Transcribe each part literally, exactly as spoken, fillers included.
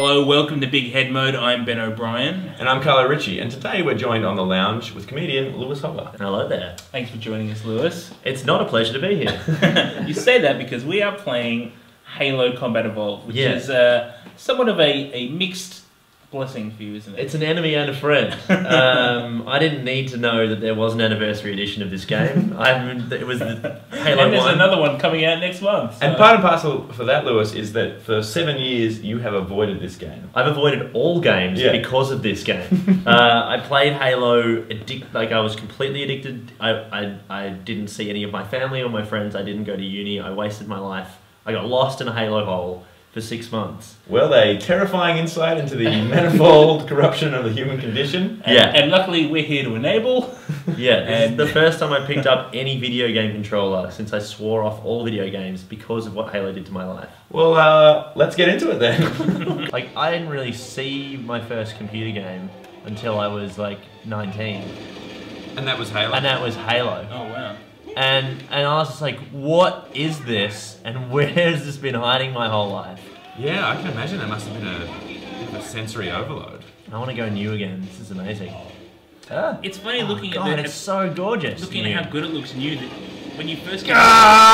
Hello, welcome to Big Head Mode. I'm Ben O'Brien. And I'm Carlo Ritchie, and today we're joined on the lounge with comedian Lewis Hobba. Hello there. Thanks for joining us, Lewis. It's not a pleasure to be here. You say that because we are playing Halo Combat Evolved, which Yeah. is uh, somewhat of a, a mixed blessing for you, isn't it? It's an enemy and a friend. Um, I didn't need to know that there was an anniversary edition of this game. I it was the Halo and there's one. another one coming out next month. So. And part and parcel for that, Lewis, is that for seven years you have avoided this game. I've avoided all games Yeah. because of this game. uh, I played Halo, addic like I was completely addicted. I, I, I didn't see any of my family or my friends. I didn't go to uni. I wasted my life. I got lost in a Halo hole for six months. Well, a terrifying insight into the manifold corruption of the human condition. And, Yeah. and luckily we're here to enable. Yeah, this And- is the first time I picked up any video game controller since I swore off all video games because of what Halo did to my life. Well, uh, let's get into it then. Like, I didn't really see my first computer game until I was like nineteen. And that was Halo. And that was Halo. Oh, wow. And and I was just like, what is this? And where has this been hiding my whole life? Yeah, I can imagine it must have been a, bit of a sensory overload. I want to go new again. This is amazing. Ah. It's funny Oh looking God, at the, it's so gorgeous. looking new. at how good it looks new. That when you first get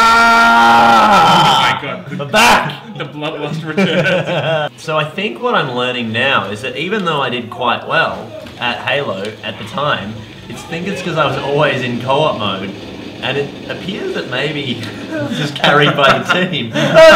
Ah! oh my God, We're back! the bloodlust returns. So I think what I'm learning now is that even though I did quite well at Halo at the time, it's, I think it's because I was always in co-op mode, and it appears that maybe I was just carried by the team.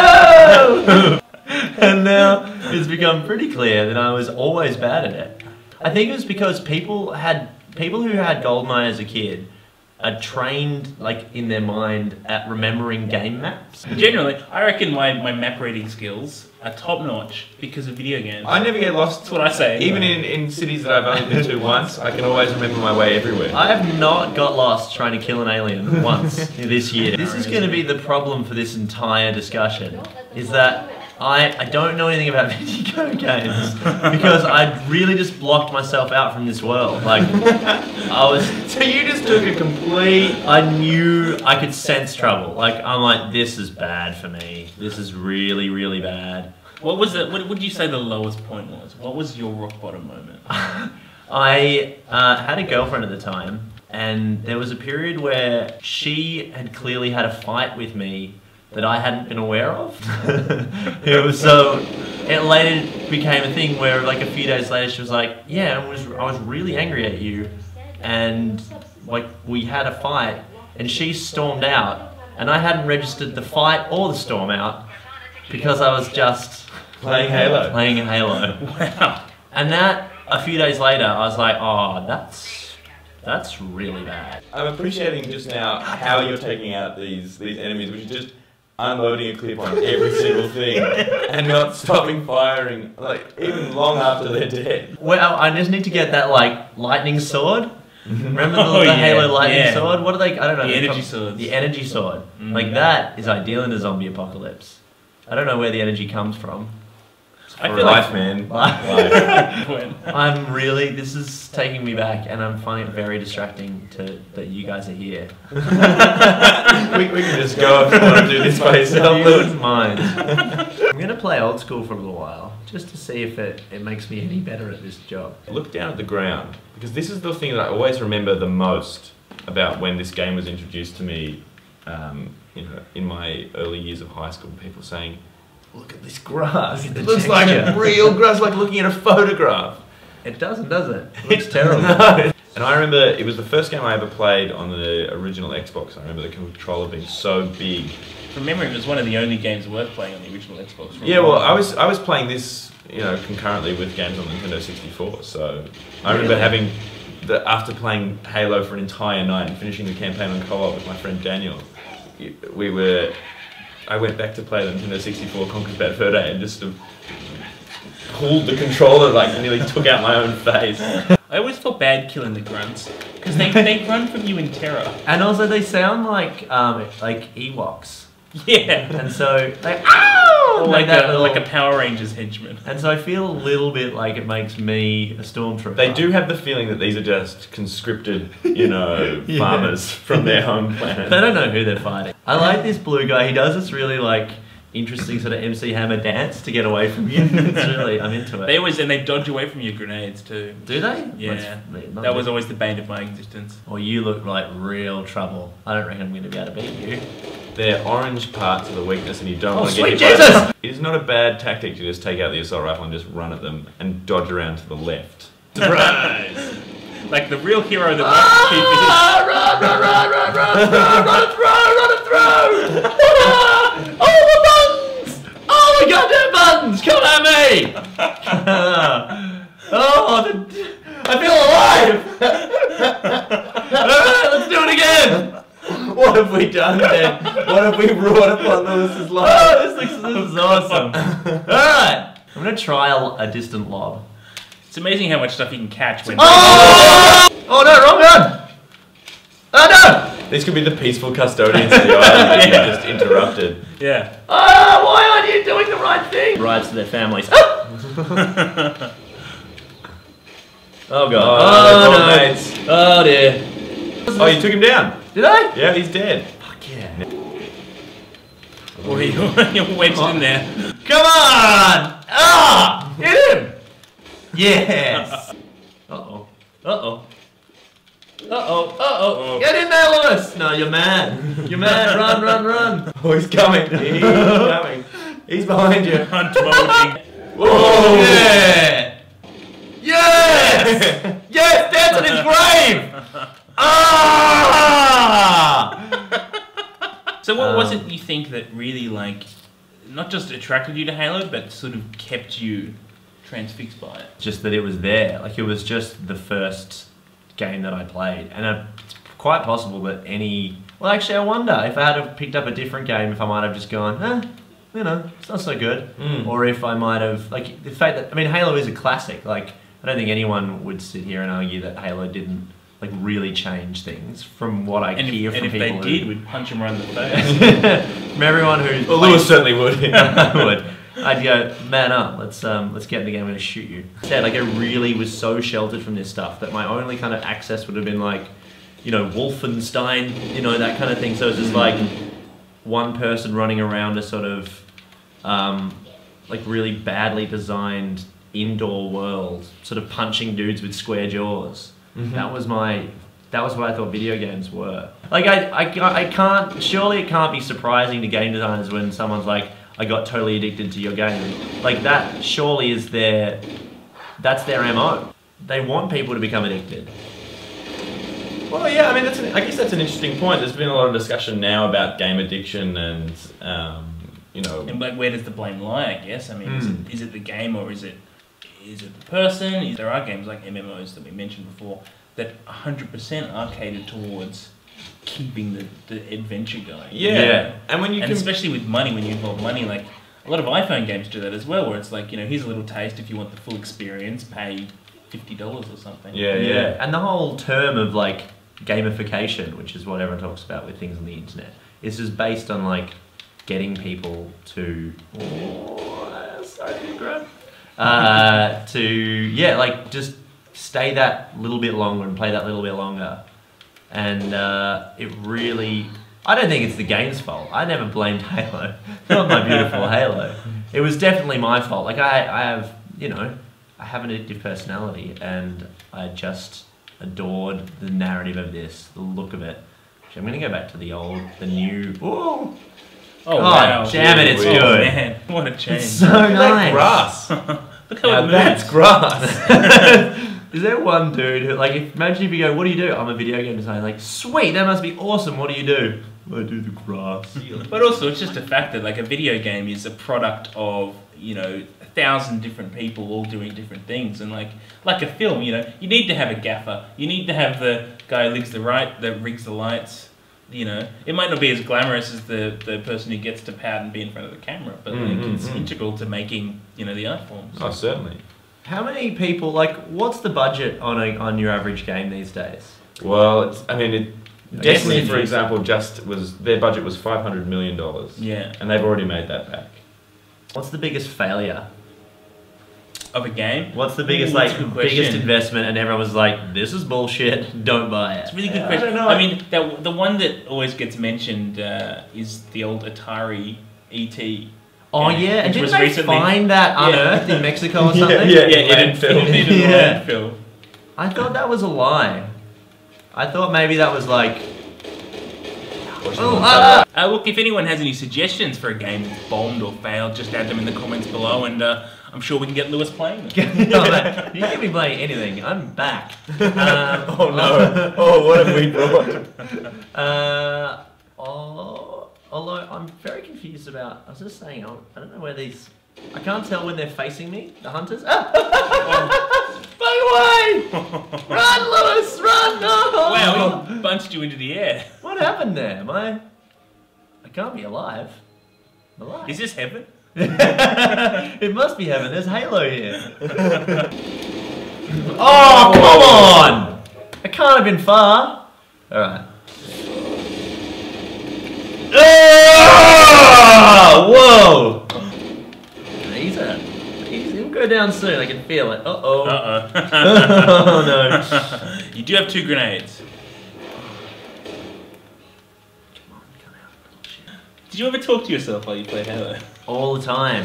And now it's become pretty clear that I was always bad at it. I think it was because people had people who had GoldenEye as a kid are trained, like, in their mind at remembering game maps. Generally, I reckon my, my map reading skills are top notch because of video games. I never get lost. That's what I say. Even in, in cities that I've only been to once, I can always remember my way everywhere. I have not got lost trying to kill an alien once this year. This is going to be the problem for this entire discussion, is that I, I don't know anything about video games because I really just blocked myself out from this world. Like, I was... So you just took a complete... I knew I could sense trouble. Like, I'm like, this is bad for me. This is really, really bad. What was it? What would you say the lowest point was? What was your rock bottom moment? I uh, had a girlfriend at the time, and there was a period where she had clearly had a fight with me that I hadn't been aware of. It was so, it later became a thing where, like, a few days later she was like, yeah, I was, I was really angry at you, and like, we had a fight, and she stormed out, and I hadn't registered the fight or the storm out because I was just Playing Halo. Playing Halo. Wow. And that, a few days later, I was like, oh, that's, that's really bad. I'm appreciating just now how you're taking out these these enemies, which is just unloading a clip on every single thing and not stopping firing, like, even long after they're dead. Well, I just need to get that, like, lightning sword. Remember the, Oh, the yeah, Halo lightning yeah. sword? What are they? I don't know. The they're energy called- swords. The energy sword. Mm. Like, that is ideal in a zombie apocalypse. I don't know where the energy comes from. I For feel life, like man. Life. I'm really, this is taking me back, and I'm finding it very distracting to that you guys are here. we, we can just go if you want to do this by yourself. You wouldn't mind. I'm going to play old school for a little while, just to see if it, it makes me any better at this job. Look down at the ground, because this is the thing that I always remember the most about when this game was introduced to me, um, you know, in my early years of high school. People saying, "Look at this grass. Look at It the looks like texture." real grass, like looking at a photograph." It doesn't, does it? It looks terrible. No. And I remember it was the first game I ever played on the original Xbox. I remember the controller being so big. From memory, it was one of the only games worth playing on the original Xbox. for a Yeah, while. well, I was I was playing this, you know, concurrently with games on the Nintendo sixty-four. So I remember Really? having the after playing Halo for an entire night and finishing the campaign on co-op with my friend Daniel. We were. I went back to play the Nintendo sixty-four Conker's Bad Fur Day and just sort of pulled the controller, like nearly took out my own face. I always felt bad killing the grunts because they they run from you in terror. And also they sound like um like Ewoks. Yeah. And so like ow! Or like, that a, little- like a Power Rangers henchman. And so I feel a little bit like it makes me a stormtrooper. They do have the feeling that these are just conscripted, you know, Yeah. farmers from their home They planet. don't know who they're fighting. I like this blue guy. He does this really like interesting sort of M C Hammer dance to get away from you. It's really, I'm into it. They always, and they dodge away from your grenades too. Do they? Yeah. That's- That was always the bane of my existence. Well, you look like real trouble. I don't reckon I'm going to be able to beat you. They're orange parts of the weakness and you don't Oh, want to sweet get hit by Jesus! them. It is not a bad tactic to just take out the assault rifle and just run at them and dodge around to the left. Surprise! Like the real hero that Ah, run, run, run, run, run, run, run, run, run, through, run, through! Oh, the buttons! Oh, the goddamn buttons! Come at me! Oh, the, I feel alive! Alright, let's do it again! What have we done then? What have we brought upon Lewis's life? Oh, this, looks, this is awesome. Alright, I'm going to try a, a distant lob. It's amazing how much stuff you can catch when. Oh! Oh no, wrong gun! Oh no! These could be the peaceful custodians of the island that you just interrupted. Yeah. Oh, why aren't you doing the right thing? Rides to their families. Oh, oh god. Oh, Oh, no. no. Mates. Oh dear. Oh, you took him down. Did I? Yeah, he's dead. Fuck yeah. Or you're, you're wedged in there. Come on! Ah! Hit him! Yes! Uh-oh. Uh-oh. Uh-oh. Uh-oh. Get in there, Lewis! No, you're mad. You're mad. Run, run, run. Oh, he's coming. He's coming. He's behind you. Hunt mode. Whoa! Yeah! Yes! Yes! Dance on his grave! Ah! So what was Um, it you think that really like, not just attracted you to Halo, but sort of kept you transfixed by it? Just that it was there. Like, it was just the first game that I played. And uh, it's quite possible that any... Well, actually, I wonder if I had have picked up a different game, if I might have just gone, eh, you know, it's not so good. Mm. Or if I might have... Like, the fact that... I mean, Halo is a classic. Like, I don't think anyone would sit here and argue that Halo didn't, like, really change things from what I And if, hear and from if people they who- did, we'd punch them right in the face. From everyone who's... Well, Lewis certainly would. I would. I'd go, man up, let's um, let's get in the game, I'm gonna shoot you. Yeah, like I really was so sheltered from this stuff that my only kind of access would have been like, you know, Wolfenstein, you know, that kind of thing. So it's just like one person running around a sort of um, like really badly designed indoor world, sort of punching dudes with square jaws. Mm-hmm. That was my, that was what I thought video games were. Like I, I, I can't, surely it can't be surprising to game designers when someone's like, I got totally addicted to your game. Like that surely is their, that's their M O. They want people to become addicted. Well, yeah, I mean, that's an, I guess that's an interesting point. There's been a lot of discussion now about game addiction and, um, you know... And like, where does the blame lie, I guess? I mean, is, Mm. it, is it the game or is it is it the person? Is, there are games like M M Os that we mentioned before that one hundred percent are catered towards keeping the, the adventure going. Yeah. Yeah. And when you And can... especially with money, when you involve money, like a lot of iPhone games do that as well, where it's like, you know, here's a little taste. If you want the full experience, pay fifty dollars or something. Yeah, yeah. And the whole term of like gamification, which is what everyone talks about with things on the internet, is just based on like getting people to, oh, sorry to grab, uh, to yeah, like just stay that little bit longer and play that little bit longer, and uh, it really. I don't think it's the game's fault. I never blamed Halo. Not my beautiful Halo. It was definitely my fault. Like I, I have, you know, I have an addictive personality, and I just adored the narrative of this, the look of it. Actually, I'm going to go back to the old, the new. Ooh, Oh, God, wow. damn it, it's Weird. good. Oh, man, what a change. it's so Look at that nice. grass. Look how Now it moves. that's grass. Is there one dude who, like, if, imagine if you go, what do you do? I'm a video game designer. Like, sweet, that must be awesome. What do you do? I do the grass. But also, it's just a fact that like a video game is a product of, you know, a thousand different people all doing different things, and like like a film, you know, you need to have a gaffer, you need to have the guy who rigs the right, that rigs the lights. You know, it might not be as glamorous as the the person who gets to pout and be in front of the camera, but like, Mm, mm, it's mm. integral to making, you know, the art forms. Oh, certainly. How many people, like, what's the budget on a, on your average game these days? Well, it's, I mean, it, I guess Destiny, it's for decent. example, just was their budget was five hundred million dollars, Yeah, and they've already made that back. What's the biggest failure? of a game. What's the biggest, Ooh, that's like, a good question. biggest investment, and everyone was like, this is bullshit, don't buy it? It's a really good I question. don't know. I mean, that, the one that always gets mentioned uh, is the old Atari E T Oh Yeah, yeah, and which didn't was they recently- find that Yeah. unearthed in Mexico or Yeah, something? yeah. Yeah, in landfill. in a Yeah. landfill. I thought that was a lie. I thought maybe that was like. Oh, ah, Uh, look, if anyone has any suggestions for a game that's bombed or failed, just add them in the comments below, and uh, I'm sure we can get Lewis playing them. no, mate, you can be playing anything. I'm back. Um, Oh no! Oh, what have we brought? Uh, oh, although I'm very confused about. I was just saying, I I don't know where these. I can't tell when they're facing me. The hunters. Ah! Back away! Run, Lewis! Run! No! Wow, he bunched you into the air. What happened there? Am I? I can't be alive. I'm alive. Is this heaven? It must be heaven. There's Halo here. Oh, come on! I can't have been far. All right. Ah! Whoa! He's a, he's, he'll go down soon. I can feel it. Uh oh. Uh Oh no. oh. You do have two grenades. Come on, come out, little shit. Did you ever talk to yourself while you played Halo? All the time.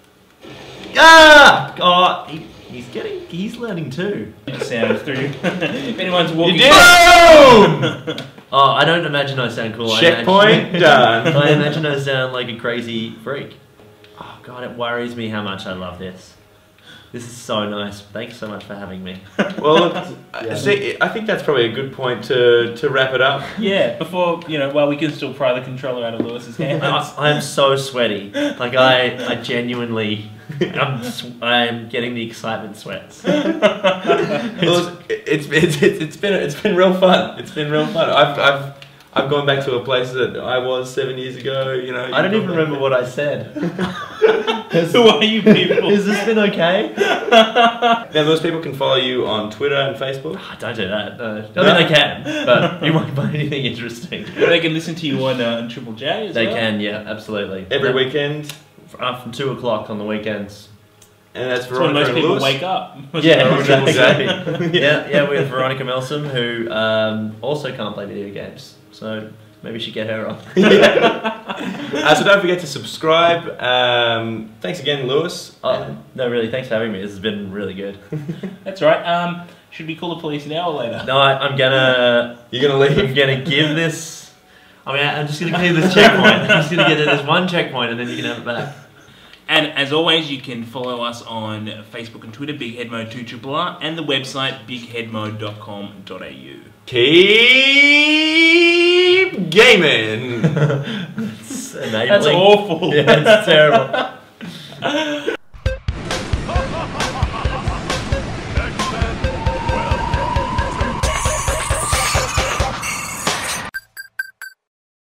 Ah! Oh, he, he's getting. He's learning too. It sounds through. If anyone's walking. You did Boom! Oh, I don't imagine I sound cool. I Checkpoint imagine, done. I imagine I sound like a crazy freak. Oh god, it worries me how much I love this. This is so nice. Thanks so much for having me. Well, look, I- see, I think that's probably a good point to, to wrap it up. Yeah, before, you know, while we can still pry the controller out of Lewis's hands. I, I'm so sweaty. Like I, I genuinely, I'm, sw- I'm getting the excitement sweats. Well, it's, it's, it's, it's been it's been real fun. It's been real fun. I've I've I've gone back to a place that I was seven years ago. You know, I don't even remember what I said. Who are you people? Has this been okay? Now, those people can follow you on Twitter and Facebook. Ah, don't do that. No. I mean, they can, but you won't find anything interesting. They can listen to you on, uh, on Triple J as They well. can, yeah, absolutely. Every Yeah. weekend, Uh, from two o'clock on the weekends. and that's That's when Veronica most and people Lewis. wake up. Yeah, Triple exactly. J. yeah, yeah, with Veronica Milsom, who um, also can't play video games. So maybe we should get her on. Uh, so don't forget to subscribe. Um, thanks again, Lewis. Oh, no, really, thanks for having me. This has been really good. That's right. Um, should we call the police now or later? No, I, I'm gonna, You're gonna I'm leave. gonna give this. I mean, I'm just gonna give this checkpoint. I'm just gonna get this one checkpoint, and then you can have it back. And as always, you can follow us on Facebook and Twitter, Big Head Mode two triple R, and the website big head mode dot com dot a u. Keep gaming. It's enabling. That's awful. Yeah, it's terrible.